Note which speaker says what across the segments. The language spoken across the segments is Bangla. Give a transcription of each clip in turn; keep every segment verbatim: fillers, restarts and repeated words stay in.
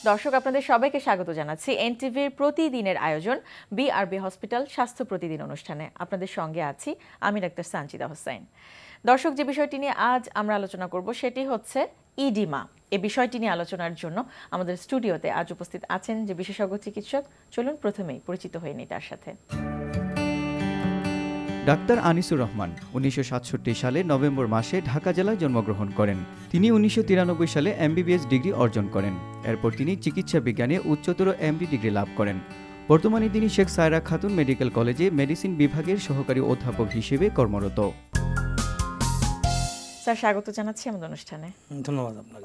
Speaker 1: দর্শক আপনাদের সবাইকে স্বাগত জানাচ্ছি এনটিভির প্রতিদিনের আয়োজন বিআরবি হসপিটাল স্বাস্থ্য প্রতিদিন অনুষ্ঠানে। আপনাদের সঙ্গে আছি আমি ডাক্তার সানজিদা হোসেন। দর্শক, যে বিষয়টি নিয়ে আজ আমরা আলোচনা করব সেটি হচ্ছে ইডিমা। এই বিষয়টি নিয়ে আলোচনার জন্য আমাদের স্টুডিওতে আজ উপস্থিত আছেন যে বিশেষজ্ঞ চিকিৎসক। চলুন প্রথমেই পরিচিত হয়ে নিই তার সাথে।
Speaker 2: ডাক্তার আনিসুর রহমান উনিশশো সাতষট্টি সালে নভেম্বর মাসে ঢাকা জেলায় জন্মগ্রহণ করেন। তিনি উনিশশো তিরানব্বই সালে এমবিবিএস ডিগ্রি অর্জন করেন। এরপর তিনি চিকিৎসা বিজ্ঞানে উচ্চতর এমডি ডিগ্রি লাভ করেন। বর্তমানে তিনি শেখ সায়রা খাতুন মেডিকেল কলেজে মেডিসিন বিভাগের সহকারী অধ্যাপক হিসেবে কর্মরত।
Speaker 1: স্যার, স্বাগত জানাচ্ছি আমাদের অনুষ্ঠানে।
Speaker 3: ধন্যবাদ আপনাকে।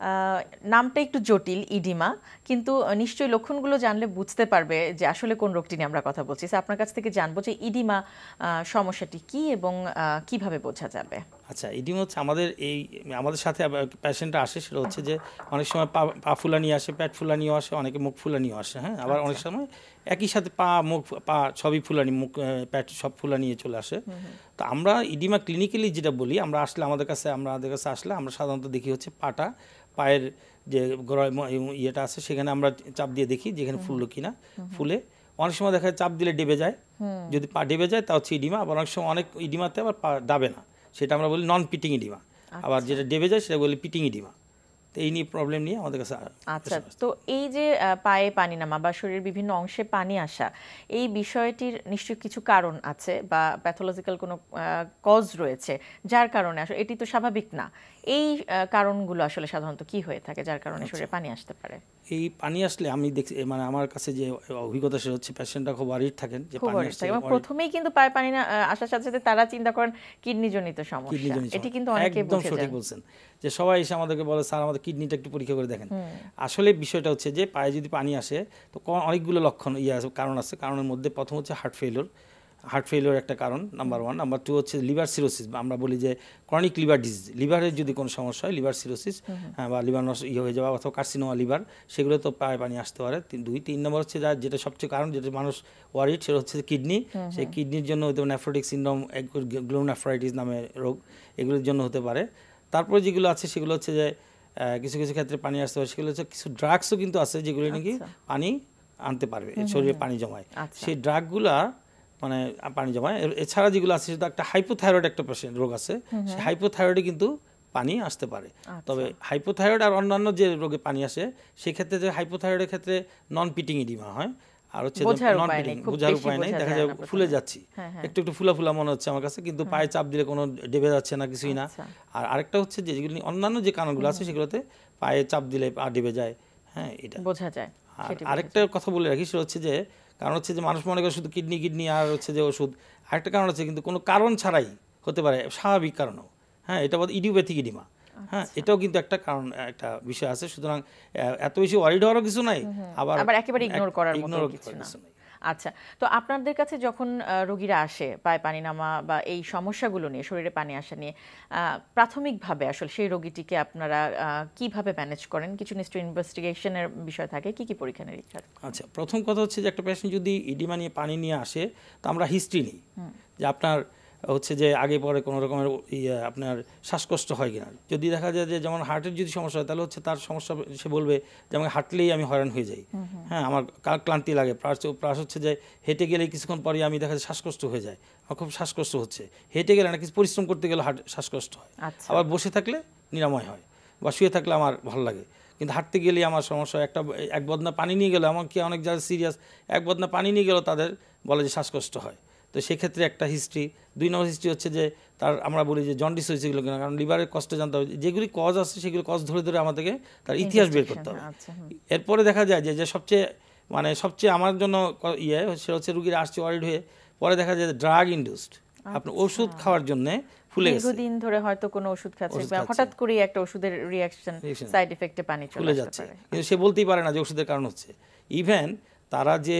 Speaker 1: নামটা একটু জটিল, ইডিমা, কিন্তু নিশ্চয়ই লক্ষণগুলো জানলে বুঝতে পারবে যে আসলে কোন রোগটি নিয়ে আমরা কথা বলছি। আপনার কাছ থেকে জানবো যে ইডিমা সমস্যাটি কি এবং কিভাবে বোঝা যাবে।
Speaker 3: আচ্ছা, ইডিমা হচ্ছে আমাদের এই আমাদের সাথে পেশেন্টরা আসে, সেটা হচ্ছে যে অনেক সময় পা পা ফুলানি আসে, পেট ফুলানিও আসে, অনেকে মুখ ফুলানিও আসে। হ্যাঁ, আবার অনেক সময় একই সাথে পা মুখ পা সবই ফুলানি, মুখ পেট সব ফুলানিয়ে চলে আসে। তো আমরা ইডিমা ক্লিনিক্যালি যেটা বলি, আমরা আসলে আমাদের কাছে আমাদের কাছে আসলে আমরা সাধারণত দেখি হচ্ছে পাটা, পায়ের যে গড়ায় ইয়েটা আছে সেখানে আমরা চাপ দিয়ে দেখি যেখানে ফুললো কিনা। ফুলে অনেক সময় দেখা যায় চাপ দিলে ডেবে যায়, যদি পা ডেবে যায় তা হচ্ছে ইডিমা। আবার অনেক সময় অনেক ইডিমাতে আবার পা ডাবে না, সেটা আমরা বলি নন পিটিং ইডিমা। আবার যেটা ডেবে যায় সেটা বলি পিটিং ইডিমা। তো এই নিয়ে প্রবলেম নিয়ে আমাদের কাছে।
Speaker 1: আচ্ছা, তো এই যে পায়ে পানি নামা বা শরীরের বিভিন্ন অংশে পানি আসা, এই বিষয়টির নিশ্চয়ই কিছু কারণ আছে বা প্যাথোলজিক্যাল কোনো কজ রয়েছে যার কারণে আসলে এটি তো স্বাভাবিক না। এই কারণগুলো আসলে সাধারণত কি হয়ে থাকে যার কারণে শরীরে পানি আসতে পারে? এই
Speaker 3: পানি আসলে আমি দেখছি, মানে আমার কাছে যে অভিজ্ঞতা সেটা হচ্ছে পেশেন্টরা খুব ওয়ারিড থাকেন যে পানি আসছে।
Speaker 1: এবং প্রথমেই কিন্তু পায়ে পানি না আসার সাথে সাথে তারা চিন্তা করেন কিডনি জনিত সমস্যা। এটি কিন্তু অনেকেই বুঝে যান।
Speaker 3: সঠিক বলছেন যে সবাই এসে আমাদেরকে বলে স্যার আমাদের কিডনিটা একটু পরীক্ষা করে দেখেন। আসলে বিষয়টা হচ্ছে যে পায়ে যদি পানি আসে তো অনেকগুলো লক্ষণ ইয়ে আছে, কারণ আছে। কারণের মধ্যে প্রথম হচ্ছে হার্ট ফেলিওর। হার্ট ফেলিওর একটা কারণ, নাম্বার ওয়ান। নাম্বার টু হচ্ছে লিভার সিরোসিস, আমরা বলি যে ক্রনিক লিভার ডিজিজ, লিভারের যদি কোনো সমস্যা হয়, লিভার সিরোসিস হ্যাঁ বা লিভার নষ্ট ইয়ে হয়ে যাওয়া অথবা কার্সিনোমা লিভার, সেগুলো তো পায়ে পানি আসতে পারে। দুই তিন নম্বর হচ্ছে যা যেটা সবচেয়ে কারণ, যেটা মানুষ ওয়ারিড, সেটা হচ্ছে কিডনি। সেই কিডনির জন্য হতে পারে নেফ্রোটিক সিনড্রোম, গ্লোমেরুলাইটিস নামে রোগ, এগুলোর জন্য হতে পারে। তারপরে যেগুলো আছে সেগুলো হচ্ছে যে কিছু কিছু ক্ষেত্রে পানি আসতে পারে, সেগুলো হচ্ছে কিছু ড্রাগসও কিন্তু আছে যেগুলো নাকি পানি আনতে পারবে, শরীরে পানি জমায়। সেই ড্রাগগুলা মানে পানি জমায়। এছাড়া যেগুলো আছে সেটা একটা হাইপোথাইরয়েড একটা পেশেন্ট রোগ আছে, সেই হাইপোথাইরয়েডে কিন্তু পানি আসতে পারে। তবে হাইপোথাইরয়েড আর অন্যান্য যে রোগে পানি আসে সেক্ষেত্রে যে হাইপোথাইরয়েডের ক্ষেত্রে নন পিটিং ইডিমা হয়, আর হচ্ছে নন পিটিং বোঝার উপায় নেই, দেখা যায় ফুলে যাচ্ছি, একটু একটু ফুলা ফুলা মনে হচ্ছে আমার কাছে, কিন্তু পায়ে চাপ দিলে কোনো ডেবে যাচ্ছে না, কিছুই না। আর আরেকটা হচ্ছে যে যেগুলো অন্যান্য যে কারণগুলো আছে সেগুলোতে পায়ে চাপ দিলে পা ডেবে যায়। হ্যাঁ, এটা বোঝা যায়। আর আরেকটা কথা বলে রাখি, সেটা হচ্ছে যে কারণ হচ্ছে যে মানুষ মনে করে শুধু কিডনি কিডনি আর হচ্ছে যে ওষুধ। আরেকটা কারণ হচ্ছে কিন্তু কোনো কারণ ছাড়াই হতে পারে, স্বাভাবিক কারণও। হ্যাঁ, এটা বলতে ইডিওপ্যাথিক ইডিমা। হ্যাঁ, এটাও কিন্তু একটা কারণ, একটা বিষয় আছে। সুতরাং এত বেশি ওয়ারিড হওয়ারও কিছু নাই, আবার
Speaker 1: আবার একেবারে ইগনোর করার মতো কিছু না। আচ্ছা, তো আপনাদের কাছে যখন রোগীরা আসে পায়ে পানি নামা বা এই সমস্যাগুলো নিয়ে, শরীরে পানি আসা নিয়ে, প্রাথমিকভাবে আসলে সেই রোগীটিকে আপনারা কিভাবে ম্যানেজ করেন? কিছু নিশ্চয়ই ইনভেস্টিগেশনের বিষয় থাকে, কি কি পরীক্ষা নিরীক্ষা?
Speaker 3: আচ্ছা, প্রথম কথা হচ্ছে যে একটা পেশেন্ট যদি ইডিমা নিয়ে পানি নিয়ে আসে তো আমরা হিস্ট্রি নিই যে আপনার হচ্ছে যে আগে পরে কোনো রকমের ইয়ে আপনার শ্বাসকষ্ট হয় কিনা। যদি দেখা যায় যে যেমন হার্টের যদি সমস্যা হয় তাহলে হচ্ছে তার সমস্যা সে বলবে যে আমাকে হাঁটলেই আমি হয়রান হয়ে যাই, হ্যাঁ আমার ক্লান্তি লাগে, প্লাস প্লাস হচ্ছে যে হেঁটে গেলে কিছুক্ষণ পরে আমি দেখা যায় শ্বাসকষ্ট হয়ে যায়, আমার খুব শ্বাসকষ্ট হচ্ছে। হেঁটে গেলে না কিছু পরিশ্রম করতে গেলে হার্ট শ্বাসকষ্ট হয়, আবার বসে থাকলে নিরাময় হয়, বা শুয়ে থাকলে আমার ভালো লাগে। কিন্তু হাঁটতে গেলে আমার সমস্যা, একটা এক বদনা পানি নিয়ে গেলে আমার কি অনেক যারা সিরিয়াস এক বদনা পানি নিয়ে গেলেও তাদের বলে যে শ্বাসকষ্ট হয়। তো সেক্ষেত্রে একটা হিস্ট্রি। দুই নম্বর হিস্ট্রি হচ্ছে যে তার আমরা বলি যে জন্ডিস হয়েছে এগুলো কিনা, কারণ লিভারের কষ্ট জানতে হবে, যেগুলি কজ আছে সেগুলো কজ ধরে ধরে আমাদেরকে তার ইতিহাস বের করতে হবে। এরপরে দেখা যায় যে যে সবচেয়ে মানে সবচেয়ে আমার জন্য ইয়ে সেটা হচ্ছে রুগীরা আসছে ওয়ারিড হয়ে, পরে দেখা যায় ড্রাগ ইনডিউসড, আপনার ওষুধ খাওয়ার জন্য ফুলে গেছে,
Speaker 1: দীর্ঘদিন ধরে হয়তো কোনো ওষুধ খাচ্ছে, হঠাৎ করে একটা ওষুধের রিঅ্যাকশন সাইড এফেক্টে পানি চলে
Speaker 3: যাচ্ছে, কিন্তু সে বলতেই পারে না যে ওষুধের কারণ হচ্ছে। ইভেন তারা যে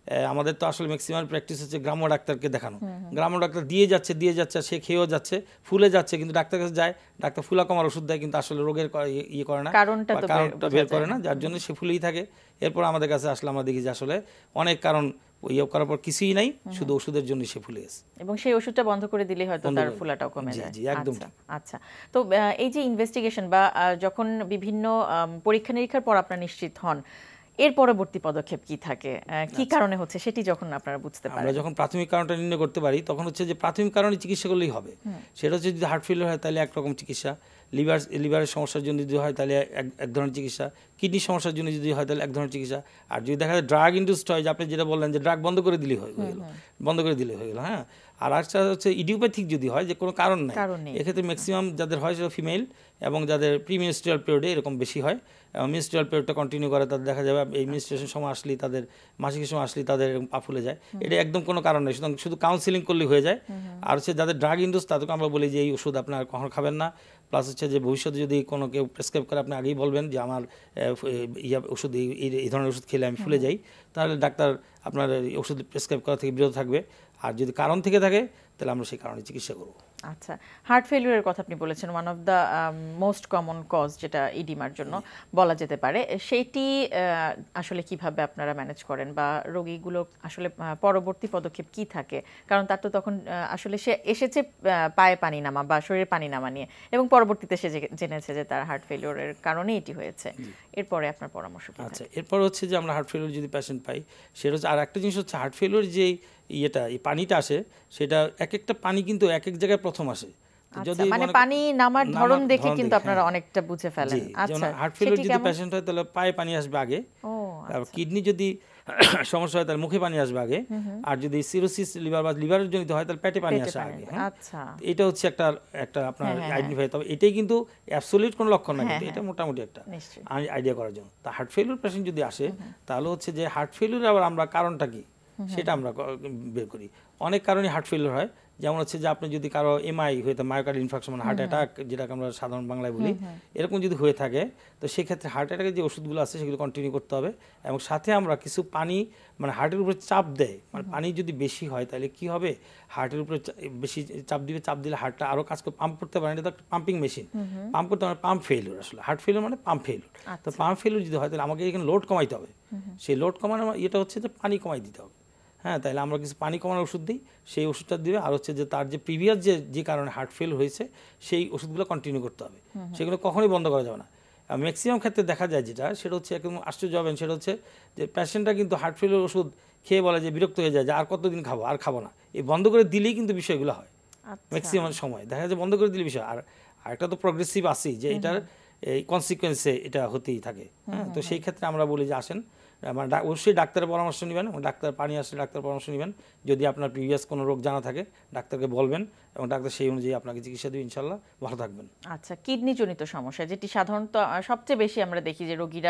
Speaker 3: আমাদের তো আসলে ম্যাক্সিমাম প্র্যাকটিস হচ্ছে গ্রাম্য ডাক্তারকে দেখানো, গ্রাম্য ডাক্তার দিয়ে যাচ্ছে দিয়ে যাচ্ছে সে খেয়েও যাচ্ছে, ফুলে যাচ্ছে, কিন্তু ডাক্তার কাছে যায়, ডাক্তার ফুলা কমার ওষুধ দেয়, কিন্তু আসলে রোগের ইয়ে করে না,
Speaker 1: কারণটা
Speaker 3: বের করে না, যার জন্য সে ফুলেই থাকে। এরপর আমাদের কাছে আসলে আমরা দেখি যে আসলে অনেক কারণ ইয়ে করার পর কিছুই নাই, শুধু ওষুধের জন্য সে ফুলে গেছে,
Speaker 1: এবং সেই ওষুধটা বন্ধ করে দিলে হয়তো তার ফুলাটাও কমে যায়।
Speaker 3: জি একদম।
Speaker 1: আচ্ছা, তো এই যে ইনভেস্টিগেশন বা যখন বিভিন্ন পরীক্ষা নিরীক্ষার পর আপনারা নিশ্চিত হন, এর পরবর্তী পদক্ষেপ কি থাকে, কি কারণে হচ্ছে সেটি যখন আপনারা বুঝতে পারেন?
Speaker 3: আমরা যখন প্রাথমিক কারণটা নির্ণয় করতে পারি তখন হচ্ছে যে প্রাথমিক কারণে চিকিৎসা করলেই হবে। সেটা হচ্ছে যদি হার্ট ফেলিওর হয় তাহলে একরকম চিকিৎসা, লিভার লিভারের সমস্যার জন্য যদি হয় তাহলে এক ধরনের চিকিৎসা, কিডনির সমস্যার জন্য যদি হয় তাহলে এক ধরনের চিকিৎসা, আর যদি দেখা যায় ড্রাগ ইন্ডিউসড হয়, যে আপনি যেটা বললেন যে ড্রাগ বন্ধ করে দিলেই হয়ে গেল, বন্ধ করে দিলে হয়ে গেল। হ্যাঁ, আর একটা হচ্ছে ইডিওপ্যাথিক যদি হয় যে কোনো কারণ নাই, এক্ষেত্রে ম্যাক্সিমাম যাদের হয় সেটা ফিমেল এবং যাদের প্রিমিনিস্ট্রিয়াল পিরিয়ডে এরকম বেশি হয়, মিনিস্ট্রিয়াল পিরিয়ডটা কন্টিনিউ করে, তাদের দেখা যাবে এই মিনিস্ট্রেশন সময় আসলেই তাদের মাসিকের সময় আসলেই তাদের এরকম পা ফুলে যায়। এটা একদম কোনো কারণ নেই, সুতরাং শুধু কাউন্সিলিং করলেই হয়ে যায়। আর হচ্ছে যাদের ড্রাগ ইন্ডিউস তাদেরকে আমরা বলি যে এই ওষুধ আপনার কখনো খাবেন না, প্লাস হচ্ছে যে ভবিষ্যতে যদি কোনো কেউ প্রেসক্রাইব করে আপনি আগেই বলবেন যে আমার ইয়া ওষুধ এই ধরনের ওষুধ খেলে আমি ফুলে যাই, তাহলে ডাক্তার আপনার ওষুধ প্রেসক্রাইব করা থেকে বিরত থাকবে। আর যদি কারণ থেকে থাকে তাহলে আমরা সেই কারণে চিকিৎসা করব।
Speaker 1: আচ্ছা, হার্ট ফেলিউরের কথা আপনি বলেছেন, one of the most common cause যেটা ইডিমার জন্য বলা যেতে পারে, সেইটি আসলে কিভাবে আপনারা ম্যানেজ করেন বা রোগীগুলো আসলে পরবর্তী পদক্ষেপ কি থাকে? কারণ তার তো তখন আসলে সে এসেছে পায়ে পানি নামা বা শরীরে পানি নামা নিয়ে, এবং পরবর্তীতে সে জেনেছে যে তার হার্ট ফেলিউরের কারণে এটি হয়েছে। এরপরে আপনার পরামর্শ কি?
Speaker 3: আচ্ছা, এরপর হচ্ছে যে আমরা হার্ট ফেলিউর যদি পেশেন্ট পাই, সেটা হচ্ছে আর একটা জিনিস হচ্ছে হার্ট ফেলিউর যে ইয়েটা এই পানিটা আসে, সেটা এক একটা পানি কিন্তু এক এক জায়গায় প্রথম আসে।
Speaker 1: যদি মানে পানি নামার ধরন দেখে কিন্তু আপনারা অনেকটা বুঝে ফেলেন।
Speaker 3: আচ্ছা, হার্ট ফেলিউর যদি পেশেন্ট হয় তাহলে পায়ে পানি আসবে আগে, আর কিডনি যদি সমস্যা হয় তাহলে মুখে পানি আসবে আগে, আর যদি সিরোসিস লিভার বা লিভারের জনিত হয় তাহলে পেটে পানি আসে আগে।
Speaker 1: আচ্ছা,
Speaker 3: এটা হচ্ছে একটা একটা আপনার আইডেন্টিফাই। তবে এটাই কিন্তু অ্যাবসলিউট কোনো লক্ষণ না, কিন্তু এটা মোটামুটি একটা আইডিয়া করার জন্য। তা হার্ট ফেলিউর পেশেন্ট যদি আসে তাহলে হচ্ছে যে হার্ট ফেলিউর আবার আমরা কারণটা কি সেটা আমরা বের করি। অনেক কারণে হার্ট ফেলিউর হয়, যেমন হচ্ছে যে আপনি যদি কারো এমআই হয়ে থাকে, মায়োকার্ড ইনফার্কশন মানে হার্ট অ্যাটাক যেটাকে আমরা সাধারণ বাংলায় বলি, এরকম যদি হয়ে থাকে তো সেক্ষেত্রে হার্ট অ্যাটাকের যে ওষুধগুলো আছে সেগুলো কন্টিনিউ করতে হবে, এবং সাথে আমরা কিছু পানি মানে হার্টের উপরে চাপ দেয়, মানে পানি যদি বেশি হয় তাহলে কি হবে, হার্টের উপরে বেশি চাপ দিবে, চাপ দিলে হার্টটা আরও কাজ করে পাম্প করতে পারে, এটা তো একটা পাম্পিং মেশিন, পাম্প করতে মানে পাম্প ফেলিউর। আসলে হার্ট ফেলিউর মানে পাম্প ফেলিউর। তো পাম্প ফেলিউর যদি হয় তাহলে আমাকে এখানে লোড কমাইতে হবে, সেই লোড কমানোর এটা হচ্ছে যে পানি কমাই দিতে হবে। হ্যাঁ, তাহলে আমরা কিছু পানি কমানোর ওষুধ দিই, সেই ওষুধটা দিবে। আর হচ্ছে যে তার যে প্রিভিয়াস যে যে কারণে হার্ট ফেল হয়েছে সেই ওষুধগুলো কন্টিনিউ করতে হবে, সেগুলো কখনোই বন্ধ করা যাবে না। ম্যাক্সিমাম ক্ষেত্রে দেখা যায় যেটা, সেটা হচ্ছে একদম আশ্চর্য হবেন, সেটা হচ্ছে যে পেশেন্টরা কিন্তু হার্ট ফেলের ওষুধ খেয়ে বলে যে বিরক্ত হয়ে যায় যে আর কতদিন খাবো, আর খাবো না। এই বন্ধ করে দিলেই কিন্তু বিষয়গুলো হয় ম্যাক্সিমাম সময়, দেখা যায় বন্ধ করে দিলে বিষয়। আর আরেকটা তো প্রগ্রেসিভ আসেই, যে এটার এই কনসিকুয়েন্সে এটা হতেই থাকে। হ্যাঁ, তো সেই ক্ষেত্রে আমরা বলি যে আসেন, মানে অবশ্যই ডাক্তারের পরামর্শ নেবেন, ডাক্তার পানি আসলে ডাক্তার পরামর্শ নেবেন। যদি আপনার প্রিভিয়াস কোনো রোগ জানা থাকে ডাক্তারকে বলবেন, এবং ডাক্তার সেই অনুযায়ী আপনাকে চিকিৎসা দেবে, ইনশাল্লাহ ভালো থাকবেন।
Speaker 1: আচ্ছা, কিডনি জনিত সমস্যা যেটি সাধারণত সবচেয়ে বেশি আমরা দেখি যে রোগীরা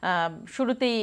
Speaker 1: শুরুতেই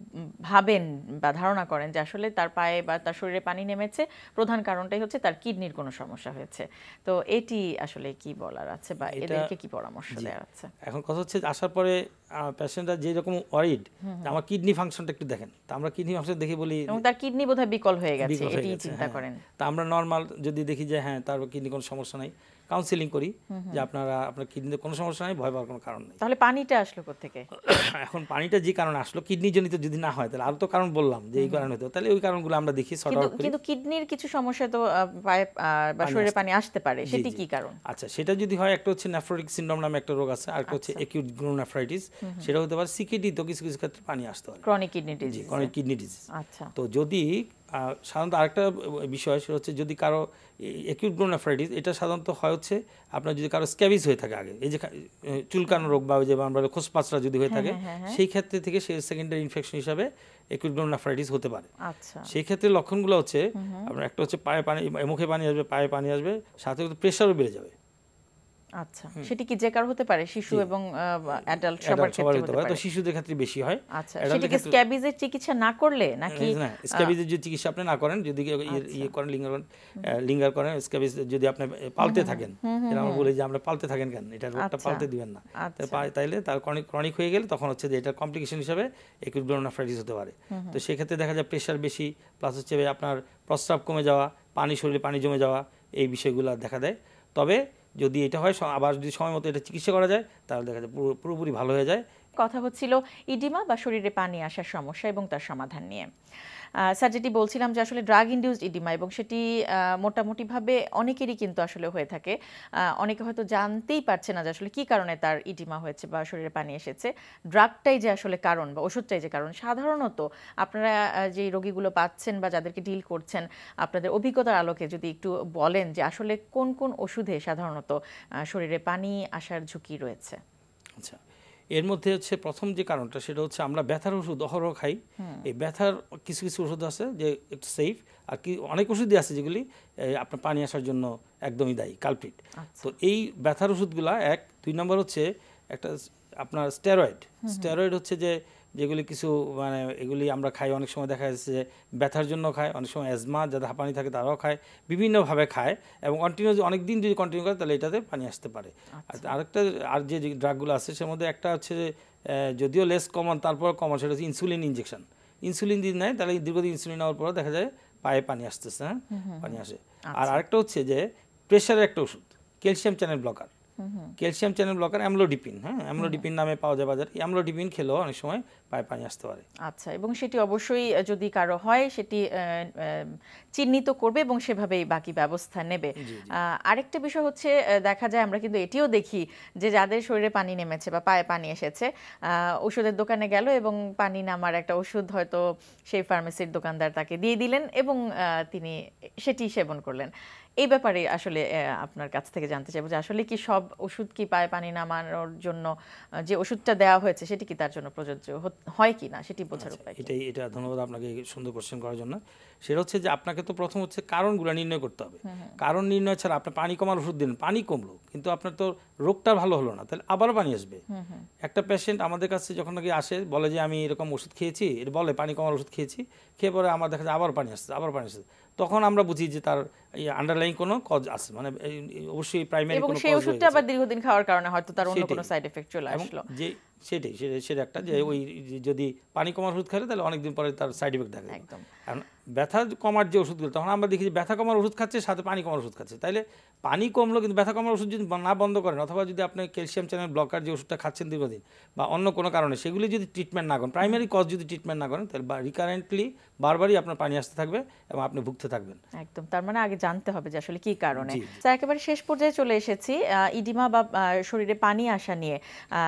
Speaker 1: ভাবেন বা ধারণা করেন যে আসলে তার পায়ে বা তার শরীরে পানি নেমেছে, প্রধান কারণটাই হচ্ছে তার কিডনির কোনো সমস্যা হয়েছে। তো এটি আসলে কি বলার আছে বা এদেরকে কি পরামর্শ দেওয়া আছে?
Speaker 3: এখন কথা হচ্ছে আসার পরে পেশেন্টরা যেরকম ওয়ারিড, আমার কিডনি ফাংশনটা একটু দেখেন, তো আমরা কিডনি ফাংশন দেখে বলি
Speaker 1: তার কিডনি বোধহয় বিকল হয়ে গেছে, এটি চিন্তা করেন।
Speaker 3: তা আমরা নর্মাল যদি দেখি যে হ্যাঁ তার কিডনি কোনো সমস্যা নাই, কাউন্সিলিং করি যে আপনারা আপনার কিডনিতে কোনো সমস্যা নাই, ভয় পাওয়ার কোনো কারণ নেই।
Speaker 1: তাহলে পানিটা আসলো কোত্থেকে?
Speaker 3: এখন পানিটা যে কারণে আসলো কিডনি জনিত যদি না হয় তাহলে আরো তো কারণ বললাম যে এই কারণে হতো, তাহলে ওই কারণগুলো আমরা দেখি সর্ট আউট করি।
Speaker 1: কিন্তু কিডনির কিছু সমস্যা তো পায়ে বা শরীরে পানি আসতে পারে, সেটি কি কারণ?
Speaker 3: আচ্ছা, সেটা যদি হয়, একটা হচ্ছে নেফ্রোটিক সিনড্রোম নামে একটা রোগ আছে, আর একটা হচ্ছে অ্যাকিউট গ্লোমেরুলাইটিস, সেটা হতে পারে সিকিডি, তো কিছু কিছু ক্ষেত্রে পানি আসতে পারে,
Speaker 1: chronic kidney disease.
Speaker 3: Chronic kidney disease.
Speaker 1: আচ্ছা,
Speaker 3: তো যদি সাধারণত আরেকটা বিষয় সেটা হচ্ছে যদি কারো অ্যাকিউট গ্লোমেরুলাইটিস, এটা সাধারণত হয় হচ্ছে আপনার যদি কারো স্ক্যাবিস হয়ে থাকে আগে, এই যে চুলকানো রোগ বা ওই যে আমরা খোসপাঁচড়া যদি হয়ে থাকে, সেই ক্ষেত্রে থেকে সে সেকেন্ডারি ইনফেকশন হিসাবে অ্যাকিউট গ্লোমেরুলাইটিস হতে পারে।
Speaker 1: আচ্ছা,
Speaker 3: সেই ক্ষেত্রে লক্ষণগুলো হচ্ছে আপনার একটা হচ্ছে পায়ে পানি, মুখে পানি আসবে, পায়ে পানি আসবে, সাথে প্রেশারও বেড়ে যাবে।
Speaker 1: আচ্ছা, সেটা কি যে কারো হতে পারে, শিশু এবং অ্যাডাল্ট সবার ক্ষেত্রে হতে পারে?
Speaker 3: তো শিশুদের ক্ষেত্রে বেশি হয়।
Speaker 1: আচ্ছা, সেটা কি স্ক্যাবিজের চিকিৎসা না করলে নাকি?
Speaker 3: না, স্ক্যাবিজের যদি চিকিৎসা আপনি না করেন, যদি ইয়ে করেন, লিঙ্গার করেন, লিঙ্গার করেন, স্ক্যাবিজ যদি আপনি পালতে থাকেন, যেটা আমরা বলি যে আমরা পালতে থাকেন কেন, এটা রোগটা পালতে দিবেন না, তাইলে তার ক্রনিক ক্রনিক হয়ে গেলে তখন হচ্ছে যে এটা কমপ্লিকেশন হিসেবে একুট গ্লোমেরুলাইটিস হতে পারে। তো সেই ক্ষেত্রে দেখা যায় প্রেশার বেশি, প্লাস হচ্ছে আপনার প্রস্রাব কমে যাওয়া, পানি শরীরে পানি জমে যাওয়া, এই বিষয়গুলো দেখা দেয়। তবে যদি এটা হয়, আবার যদি সময় মতো এটা চিকিৎসা করা যায়, তাহলে দেখা যায় পুরোপুরি ভালো হয়ে যায়।
Speaker 1: কথা হচ্ছিল ইডিমা বা শরীরে পানি আসার সমস্যা এবং তার সমাধান নিয়ে। স্যার, যেটি বলছিলাম যে আসলে ড্রাগ ইনডিউসড ইডিমা, এবং সেটি মোটামুটিভাবে অনেকেরই কিন্তু আসলে হয়ে থাকে। অনেকে হয়তো জানতেই পারছে না যে আসলে কী কারণে তার ইডিমা হয়েছে বা শরীরে পানি এসেছে। ড্রাগটাই যে আসলে কারণ বা ওষুধটাই যে কারণ। সাধারণত আপনারা যে রোগীগুলো পাচ্ছেন বা যাদেরকে ডিল করছেন, আপনাদের অভিজ্ঞতার আলোকে যদি একটু বলেন যে আসলে কোন কোন ওষুধে সাধারণত শরীরে পানি আসার ঝুঁকি রয়েছে?
Speaker 3: আচ্ছা, এর মধ্যে হচ্ছে প্রথম যে কারণটা সেটা হচ্ছে আমরা ব্যথার ওষুধ অহরহ খাই। এই ব্যথার কিছু কিছু ওষুধ আছে যে একটু সেফ, আর কি অনেক ওষুধই আছে যেগুলি আপনার পানি আসার জন্য একদমই দায়ী, কালপ্রিট। তো এই ব্যথার ওষুধগুলা এক। দুই নম্বর হচ্ছে একটা আপনার স্টেরয়েড। স্টেরয়েড হচ্ছে যে যেগুলি কিছু মানে এগুলি আমরা খাই, অনেক সময় দেখা যাচ্ছে যে ব্যথার জন্য খায়, অনেক সময় অ্যাজমা যাদের হাঁপানি থাকে তারাও খায়, বিভিন্নভাবে খায়, এবং কন্টিনিউ অনেক দিন যদি কন্টিনিউ করে তাহলে এটাতে পানি আসতে পারে। আর আরেকটা আর যে ড্রাগগুলো আছে সের মধ্যে একটা হচ্ছে যদিও লেস কমন, তারপর কমন, সেটা হচ্ছে ইনসুলিন ইনজেকশন। ইনসুলিন যদি নেয় তাহলে দীর্ঘদিন ইনসুলিন নেওয়ার পর দেখা যায় পায়ে পানি আসতেছে, হ্যাঁ পানি আসে। আর আরেকটা হচ্ছে যে প্রেশারের একটা ওষুধ, calcium channel blocker. Calcium channel blocker amlodipine, হ্যাঁ অ্যামলোডিপিন নামে পাওয়া যায় বাজারে। অ্যামলোডিপিন খেলেও অনেক সময় পায়ে পানি আসতে পারে।
Speaker 1: আচ্ছা, এবং সেটি অবশ্যই যদি কারো হয় সেটি চিহ্নিত করবে এবং সেভাবেই বাকি ব্যবস্থা নেবে। আরেকটা বিষয় হচ্ছে দেখা যায়, আমরা কিন্তু এটিও দেখি যে যাদের শরীরে পানি নেমেছে বা পায়ে পানি এসেছে, ওষুধের দোকানে গেল এবং পানি নামার একটা ওষুধ হয়তো সেই ফার্মেসির দোকানদার তাকে দিয়ে দিলেন এবং তিনি সেটি সেবন করলেন। এই ব্যাপারে আসলে আপনার কাছ থেকে জানতে চাইবো যে আসলে কি সব ওষুধ কি পায়ে পানি নামানোর জন্য যে ওষুধটা দেওয়া হয়েছে সেটি কি তার জন্য প্রযোজ্য হয় কি না, সেটি বোঝার উপায়?
Speaker 3: এটাই এটা ধন্যবাদ আপনাকে সুন্দর কোশ্চেন করার জন্য। সেটা হচ্ছে যে আপনাকে তো প্রথম হচ্ছে কারণগুলো নির্ণয় করতে হবে। কারণ নির্ণয় ছাড়া আপনি পানি কমার ওষুধ দিন, পানি কমলো কিন্তু আপনার তো রোগটা ভালো হলো না, তাহলে আবারও পানি আসবে। একটা পেশেন্ট আমাদের কাছে যখন নাকি আসে বলে যে আমি এরকম ওষুধ খেয়েছি, এটা বলে পানি কমার ওষুধ খেয়েছি, খেয়ে পরে আমার দেখা যায় আবার পানি আসছে, আবার পানি আসছে, তখন আমরা বুঝি যে তার আন্ডারলাইং কোনো কজ আছে, মানে অবশ্যই প্রাইমারি কোনো কজ।
Speaker 1: এবং সেই ওষুধটা আবার দীর্ঘদিন খাওয়ার কারণে হয়তো তার অন্য কোনো সাইড এফেক্ট চলে আসলো।
Speaker 3: যে সেটাই সেটা একটা যে ওই যদি পানি কমার ওষুধ খেলে তাহলে অনেকদিন পরে তার সাইড এফেক্ট থাকে।
Speaker 1: একদম।
Speaker 3: কারণ ব্যথা কমার যে ওষুধগুলো, তখন আমরা দেখি যে ব্যথা কমার ওষুধ খাচ্ছে সাথে পানি কমার ওষুধ খাচ্ছে, তাইলে পানি কমলো কিন্তু ব্যথা কমার ওষুধ যদি না বন্ধ করেন, অথবা যদি আপনি ক্যালসিয়াম চ্যানেল ব্লকার যে ওষুধটা খাচ্ছেন দীর্ঘদিন বা অন্য কোনো কারণে সেগুলি যদি ট্রিটমেন্ট না করেন, প্রাইমারি কজ যদি ট্রিটমেন্ট না করেন, তাহলে রিকারেন্টলি বারবারই আপনার পানি আসতে থাকবে এবং আপনি ভুগতে থাকবেন।
Speaker 1: একদম, তার মানে আগে জানতে হবে যে আসলে কি কারণে। স্যার, একেবারে শেষ পর্যায়ে চলে এসেছি। ইডিমা বা শরীরে পানি আসা নিয়ে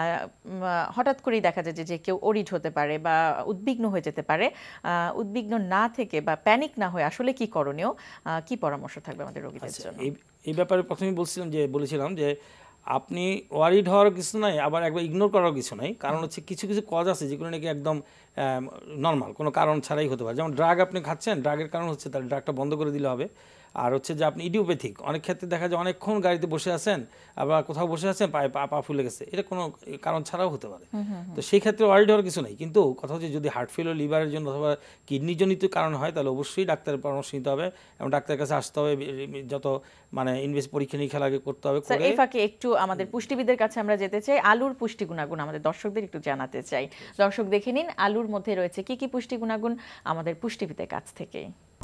Speaker 1: হঠাৎ করেই দেখা যায় যে কেউ ওরিড হতে পারে বা উদ্বিগ্ন হয়ে যেতে পারে। উদ্বিগ্ন না থেকে বা প্যানিক না হয়ে আসলে কি করণীয়, কি পরামর্শ থাকবে আমাদের রোগীদের জন্য?
Speaker 3: এই ব্যাপারে প্রথমেই বলছিলাম যে বলেছিলাম যে আপনি ওয়ারিড হওয়ার কিছু নাই, আবার একবার ইগনোর করার কিছু নাই। কারণ হচ্ছে কিছু কিছু কজ আছে যেগুলো নাকি একদম নর্মাল, কোনো কারণ ছাড়াই হতে পারে। যেমন ড্রাগ আপনি খাচ্ছেন, ড্রাগের কারণ হচ্ছে তার ড্রাগটা বন্ধ করে দিলে হবে। আর হচ্ছে যে আপনি ইডিওপ্যাথিক, অনেক ক্ষেত্রে দেখা যায় অনেকক্ষণ গাড়িতে বসে আছেন, আবার কোথাও বসে আছেন পায়ে পা পা ফুলে গেছে, এটা কোনো কারণ ছাড়াও হতে পারে। তো সেই ক্ষেত্রে ওয়ারিড হওয়ার কিছু নেই। কিন্তু কথা হচ্ছে যদি হার্ট ফেলিওর, লিভারের জন্য অথবা কিডনিজনিত কারণ হয় তাহলে অবশ্যই ডাক্তারের পরামর্শ নিতে হবে এবং ডাক্তারের কাছে আসতে হবে, যত মানে ইনভেস্ট পরীক্ষা নিরীক্ষা লাগে করতে হবে।
Speaker 1: স্যার, এই ফাঁকে একটু আমাদের পুষ্টিবিদের কাছে আমরা যেতে চাই, আলুর পুষ্টি গুণাগুণ আমাদের দর্শকদের একটু জানাতে চাই। দর্শক দেখে নিন আলুর মধ্যে রয়েছে কি কি পুষ্টি গুণাগুণ আমাদের পুষ্টিবিদের কাছ থেকে।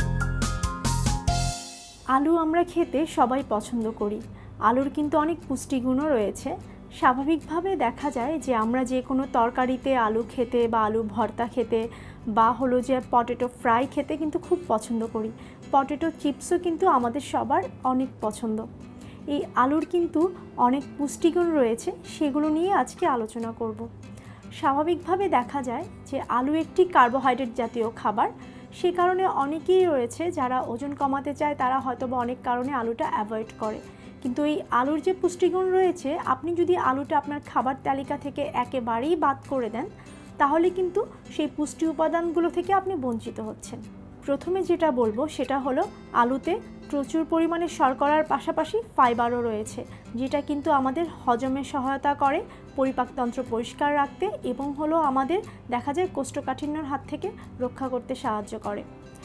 Speaker 4: আলু আমরা খেতে সবাই পছন্দ করি। আলুর কিন্তু অনেক পুষ্টিগুণও রয়েছে। স্বাভাবিকভাবে দেখা যায় যে আমরা যে কোনো তরকারিতে আলু খেতে বা আলু ভর্তা খেতে বা হলো যে পটেটো ফ্রাই খেতে কিন্তু খুব পছন্দ করি। পটেটো চিপসও কিন্তু আমাদের সবার অনেক পছন্দ। এই আলুর কিন্তু অনেক পুষ্টিগুণ রয়েছে, সেগুলো নিয়ে আজকে আলোচনা করব। স্বাভাবিকভাবে দেখা যায় যে আলু একটি কার্বোহাইড্রেট জাতীয় খাবার, সে কারণে অনেকেই রয়েছে যারা ওজন কমাতে চায়, তারা হয়তো বা অনেক কারণে আলুটা অ্যাভয়েড করে। কিন্তু এই আলুর যে পুষ্টিগুণ রয়েছে, আপনি যদি আলুটা আপনার খাবার তালিকা থেকে একেবারেই বাদ করে দেন তাহলে কিন্তু সেই পুষ্টি উপাদানগুলো থেকে আপনি বঞ্চিত হচ্ছেন। প্রথমে যেটা বলবো সেটা হলো আলুতে প্রচুর পরিমাণে শর্করার পাশাপাশি ফাইবারও রয়েছে, যেটা কিন্তু আমাদের হজমে সহায়তা করে, পরিপাকতন্ত্র পরিষ্কার রাখতে এবং হলো আমাদের দেখা যায় কোষ্ঠকাঠিন্যর হাত থেকে রক্ষা করতে সাহায্য করে।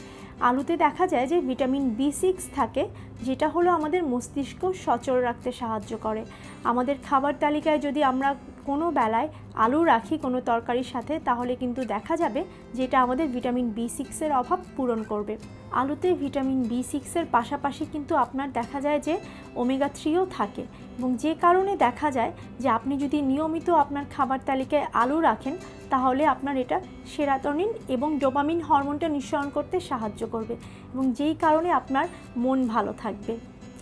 Speaker 4: আলুতে দেখা যায় যে ভিটামিন বি সিক্স থাকে, যেটা হলো আমাদের মস্তিষ্ক সচল রাখতে সাহায্য করে। আমাদের খাবার তালিকায় যদি আমরা কোনো বেলায় আলু রাখি কোনো তরকারির সাথে, তাহলে কিন্তু দেখা যাবে যেটা আমাদের ভিটামিন বি সিক্সের অভাব পূরণ করবে। আলুতে ভিটামিন বি সিক্সের পাশাপাশি কিন্তু আপনার দেখা যায় যে ওমেগা থ্রিও থাকে, এবং যে কারণে দেখা যায় যে আপনি যদি নিয়মিত আপনার খাবার তালিকায় আলু রাখেন, তাহলে আপনার এটা সেরাটোনিন এবং ডোপামিন হরমোনটা নিঃসরণ করতে সাহায্য করবে, এবং যেই কারণে আপনার মন ভালো থাকবে।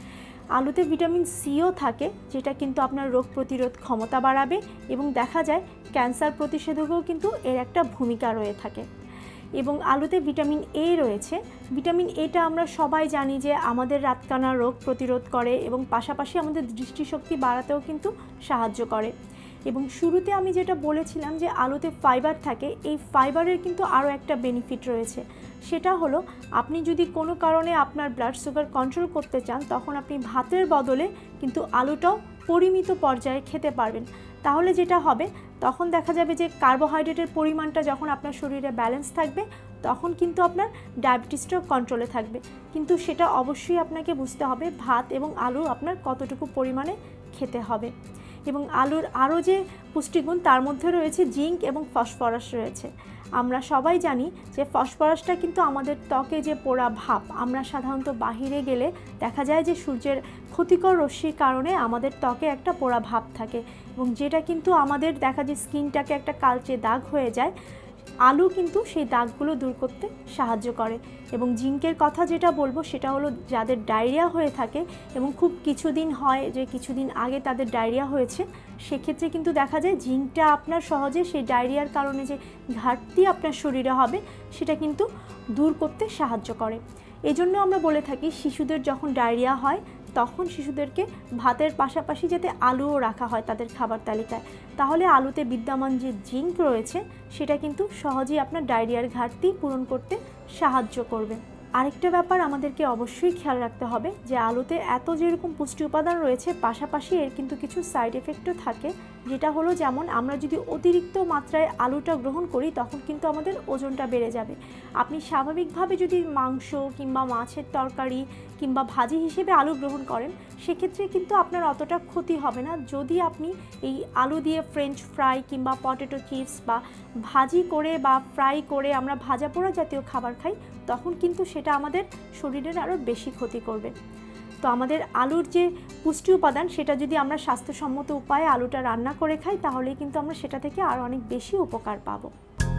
Speaker 4: আলুতে ভিটামিন সিও থাকে, যেটা কিন্তু আপনার রোগ প্রতিরোধ ক্ষমতা বাড়াবে, এবং দেখা যায় ক্যান্সার প্রতিষেধকেও কিন্তু এর একটা ভূমিকা রয়ে থাকে। এবং আলুতে ভিটামিন এ রয়েছে। ভিটামিন এটা আমরা সবাই জানি যে আমাদের রাতকানা রোগ প্রতিরোধ করে এবং পাশাপাশি আমাদের দৃষ্টিশক্তি বাড়াতেও কিন্তু সাহায্য করে। এবং শুরুতে আমি যেটা বলেছিলাম যে আলুতে ফাইবার থাকে, এই ফাইবারের কিন্তু আরও একটা বেনিফিট রয়েছে। সেটা হলো আপনি যদি কোনো কারণে আপনার ব্লাড সুগার কন্ট্রোল করতে চান, তখন আপনি ভাতের বদলে কিন্তু আলুটাও পরিমিত পর্যায়ে খেতে পারবেন। তাহলে যেটা হবে, তখন দেখা যাবে যে কার্বোহাইড্রেটের পরিমাণটা যখন আপনার শরীরে ব্যালেন্স থাকবে, তখন কিন্তু আপনার ডায়াবেটিসটাও কন্ট্রোলে থাকবে। কিন্তু সেটা অবশ্যই আপনাকে বুঝতে হবে ভাত এবং আলু আপনার কতটুকু পরিমাণে খেতে হবে। এবং আলুর আরও যে পুষ্টিগুণ, তার মধ্যে রয়েছে জিঙ্ক এবং ফসফরাস রয়েছে। আমরা সবাই জানি যে ফসফরাসটা কিন্তু আমাদের ত্বকে যে পোড়া ভাব, আমরা সাধারণত বাহিরে গেলে দেখা যায় যে সূর্যের ক্ষতিকর রশ্মির কারণে আমাদের ত্বকে একটা পোড়া ভাব থাকে, এবং যেটা কিন্তু আমাদের দেখা যায় স্কিনটাকে একটা কালচে দাগ হয়ে যায়। আলু কিন্তু সেই দাগগুলো দূর করতে সাহায্য করে। এবং জিঙ্কের কথা যেটা বলবো সেটা হলো যাদের ডায়রিয়া হয়ে থাকে এবং খুব কিছুদিন হয় যে কিছুদিন আগে তাদের ডায়রিয়া হয়েছে, সেক্ষেত্রে কিন্তু দেখা যায় জিঙ্কটা আপনার সহজে সেই ডায়রিয়ার কারণে যে ঘাটতি আপনার শরীরে হবে সেটা কিন্তু দূর করতে সাহায্য করে। এজন্য আমরা বলে থাকি শিশুদের যখন ডায়রিয়া হয় তখন শিশুদেরকে ভাতের পাশাপাশি যাতে আলুও রাখা হয় তাদের খাবার তালিকায়, তাহলে আলুতে বিদ্যমান যে জিঙ্ক রয়েছে সেটা কিন্তু সহজেই আপনার ডায়রিয়ার ঘাটতি পূরণ করতে সাহায্য করবে। আরেকটা ব্যাপার আমাদেরকে অবশ্যই খেয়াল রাখতে হবে যে আলুতে এত যেরকম পুষ্টি উপাদান রয়েছে, পাশাপাশি এর কিন্তু কিছু সাইড এফেক্টও থাকে, যেটা হলো যেমন আমরা যদি অতিরিক্ত মাত্রায় আলুটা গ্রহণ করি তখন কিন্তু আমাদের ওজনটা বেড়ে যাবে। আপনি স্বাভাবিকভাবে যদি মাংস কিংবা মাছের তরকারি কিংবা ভাজি হিসেবে আলু গ্রহণ করেন, সেক্ষেত্রে কিন্তু আপনার অতটা ক্ষতি হবে না। যদি আপনি এই আলু দিয়ে ফ্রেঞ্চ ফ্রাই কিংবা পটেটো চিপস বা ভাজি করে বা ফ্রাই করে আমরা ভাজা পোড়া জাতীয় খাবার খাই, তখন কিন্তু সেটা আমাদের শরীরের আরও বেশি ক্ষতি করবে। তো আমাদের আলুর যে পুষ্টি উপাদান সেটা যদি আমরা স্বাস্থ্যসম্মত উপায়ে আলুটা রান্না করে খাই, তাহলে কিন্তু আমরা সেটা থেকে আরও অনেক বেশি উপকার পাবো।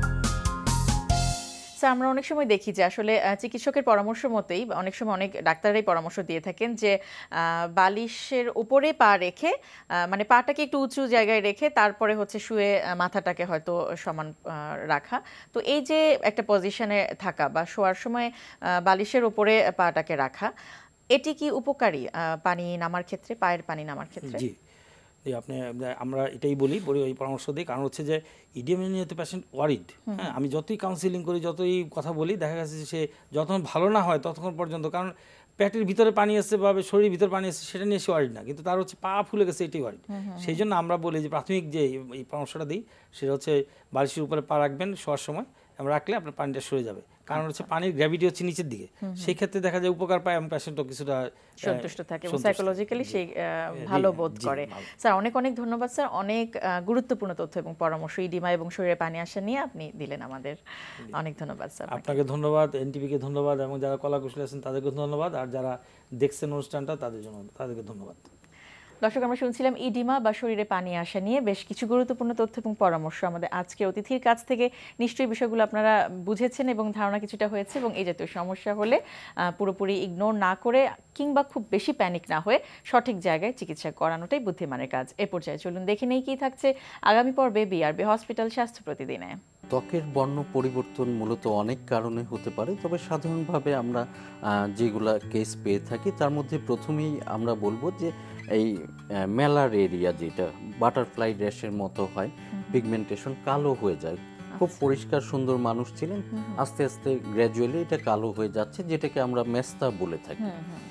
Speaker 1: স্যার, আমরা অনেক সময় দেখি যে আসলে চিকিৎসকের পরামর্শ মতেই অনেক সময় অনেক ডাক্তাররাই পরামর্শ দিয়ে থাকেন যে বালিশের উপরে পা রেখে, মানে পাটাকে একটু উঁচু জায়গায় রেখে তারপরে হচ্ছে শুয়ে মাথাটাকে হয়তো সমান রাখা। তো এই যে একটা পজিশনে থাকা বা শোয়ার সময় বালিশের উপরে পাটাকে রাখা, এটি কি উপকারী পানি নামার ক্ষেত্রে, পায়ের পানি নামার ক্ষেত্রে?
Speaker 3: জি, আপনি আমরা এটাই বলি বলি ওই পরামর্শ দিই, কারণ হচ্ছে যে ইডিওমিনিয়াতে পেশেন্ট ওয়ারিড। হ্যাঁ, আমি যতই কাউন্সিলিং করি, যতই কথা বলি, দেখা গেছে যে সে যতক্ষণ ভালো না হয় ততক্ষণ পর্যন্ত, কারণ পেটের ভিতরে পানি আসছে বা শরীরের ভিতরে পানি আসছে সেটা নিয়ে সে ওয়ারিড না, কিন্তু তার হচ্ছে পা ফুলে গেছে এটাই ওয়ারিড। সেই জন্য আমরা বলি যে প্রাথমিক যে এই পরামর্শটা দিই সেটা হচ্ছে বালিশের উপরে পা রাখবেন শোয়ার সময়, আমরা রাখলে আপনার পানিটা সরে যাবে। কারণ হচ্ছে পানির গ্র্যাভিটি হচ্ছে নিচের দিকে, সেই ক্ষেত্রে দেখা যায় উপকার পায় এবং পেশেন্টও কিছুটা
Speaker 1: সন্তুষ্ট থাকে এবং সাইকোলজিক্যালি সেই ভালো বোধ করে। স্যার, অনেক অনেক ধন্যবাদ স্যার, অনেক গুরুত্বপূর্ণ তথ্য এবং পরামর্শ ইডিমা এবং শরীরে পানি আসা নিয়ে আপনি দিলেন আমাদের। অনেক ধন্যবাদ স্যার।
Speaker 3: আপনাকে ধন্যবাদ, এনটিভিকে ধন্যবাদ, এবং যারা কলা কুশলী আছেন তাদেরকে ধন্যবাদ, আর যারা দেখছেন অনুষ্ঠানটা তাদের জন্য তাদেরকে ধন্যবাদ।
Speaker 1: দর্শক, আমরা শুনছিলাম ইডিমা বা শরীরে পানি আসা নিয়ে বেশ কিছু গুরুত্বপূর্ণ তথ্য এবং পরামর্শ আমাদের আজকে অতিথির কাছ থেকে। নিশ্চয়ই বিষয়গুলো আপনারা বুঝেছেন এবং ধারণা কিছুটা হয়েছে, এবং এই জাতীয় সমস্যা হলে পুরোপুরি ইগনোর না করে কিংবা খুব বেশি প্যানিক না হয়ে সঠিক জায়গায় চিকিৎসা করানোটাই বুদ্ধিমানের কাজ। এ পর্যায়ে চলুন দেখে নেই কি থাকছে আগামী পর্বে বিআরবি হসপিটাল স্বাস্থ্য প্রতিদিনে।
Speaker 5: ত্বকের বর্ণ পরিবর্তন মূলত অনেক কারণে হতে পারে, তবে সাধারণভাবে আমরা যেগুলা কেস পেয়ে থাকি তার মধ্যে প্রথমেই আমরা বলবো যে এই মেলার এরিয়া, যেটা বাটারফ্লাই র্যাশের মতো হয়, পিগমেন্টেশন কালো হয়ে যায়। খুব পরিষ্কার সুন্দর মানুষ ছিলেন, আস্তে আস্তে গ্র্যাজুয়ালি এটা কালো হয়ে যাচ্ছে, যেটাকে আমরা মেস্তা বলে থাকি।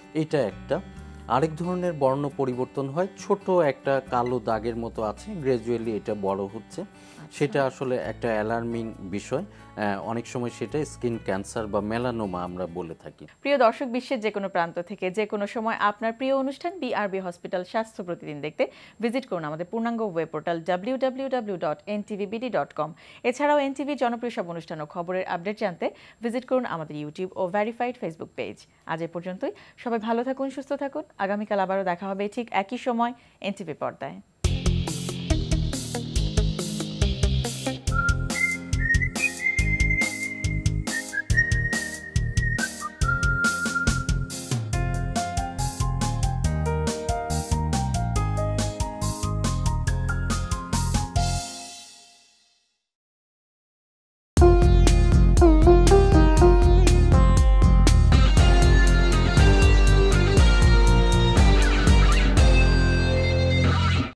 Speaker 5: এটা একটা। আরেক ধরনের বর্ণ পরিবর্তন হয়, ছোট একটা কালো দাগের মতো আছে, গ্র্যাজুয়ালি এটা বড় হচ্ছে। সেটা আসলে একটা অ্যালার্মিং বিষয়। অনেক সময় সেটা স্কিন ক্যান্সার বা মেলানোমা আমরা বলে থাকি।
Speaker 1: প্রিয় দর্শক, বিশ্বের যে কোনো প্রান্ত থেকে যে কোনো সময় আপনার প্রিয় অনুষ্ঠান বিআরবি হসপিটাল স্বাস্থ্য প্রতিদিন দেখতে ভিজিট করুন আমাদের পূর্ণাঙ্গ web portal W W W dot N TV BD dot com. এছাড়াও এনটিভি জনপ্রিয় সব অনুষ্ঠান ও খবরের আপডেট জানতে ভিজিট করুন আমাদের ইউটিউব ও ভেরিফাইড ফেসবুক পেজ। আজ এ পর্যন্তই। সবাই ভালো থাকুন, সুস্থ থাকুন। আগামীকাল আবারও দেখা হবে ঠিক একই সময় এনটিভি পর্দায়।